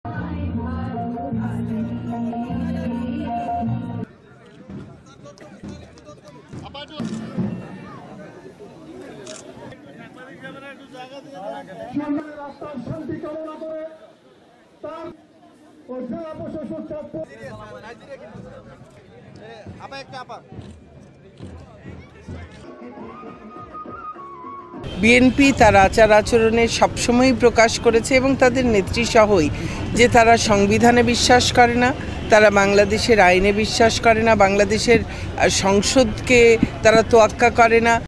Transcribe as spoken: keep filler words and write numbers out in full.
রাস্তার শান্তি কামনা করে তার জেলা প্রশাসক বিএনপি তার আচার আচরণে সবসময়ই প্রকাশ করেছে এবং তাদের নেত্রী সহই যে তারা সংবিধানে বিশ্বাস করে না, তারা বাংলাদেশের আইনে বিশ্বাস করে না, বাংলাদেশের সংসদকে তারা তোয়াক্কা করে না।